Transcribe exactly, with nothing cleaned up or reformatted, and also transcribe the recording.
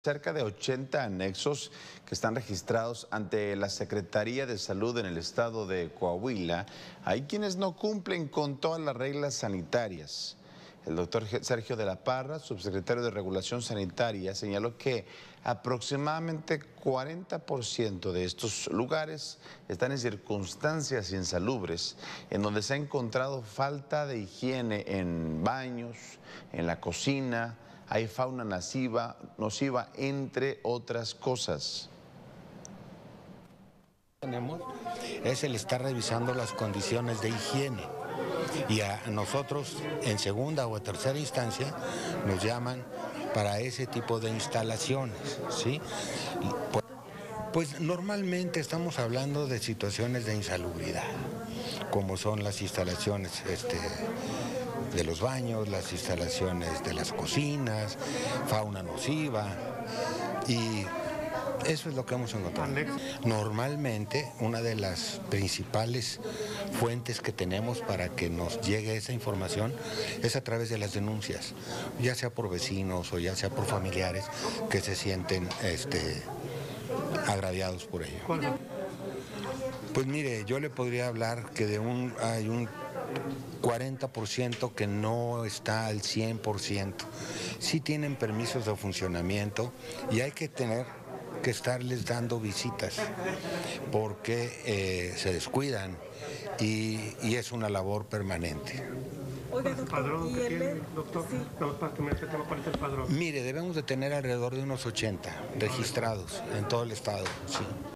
Cerca de ochenta anexos que están registrados ante la Secretaría de Salud en el estado de Coahuila. Hay quienes no cumplen con todas las reglas sanitarias. El doctor Sergio de la Parra, subsecretario de Regulación Sanitaria, señaló que aproximadamente cuarenta por ciento de estos lugares están en circunstancias insalubres, en donde se ha encontrado falta de higiene en baños, en la cocina, hay fauna nociva, nociva, entre otras cosas. Tenemos es el estar revisando las condiciones de higiene y a nosotros en segunda o tercera instancia nos llaman para ese tipo de instalaciones, ¿sí? Pues normalmente estamos hablando de situaciones de insalubridad, como son las instalaciones este, de los baños, las instalaciones de las cocinas, fauna nociva, y eso es lo que hemos encontrado. Normalmente una de las principales fuentes que tenemos para que nos llegue esa información es a través de las denuncias, ya sea por vecinos o ya sea por familiares que se sienten este, agraviados por ello. Pues mire, yo le podría hablar que de un hay un cuarenta por ciento que no está al cien por ciento. Sí tienen permisos de funcionamiento y hay que tener que estarles dando visitas porque eh, se descuidan y, y es una labor permanente. Oiga, doctor, ¿padrón que tiene, doctor? Sí. Para que me sepa cuál es el padrón. Mire, debemos de tener alrededor de unos ochenta registrados en todo el estado, sí.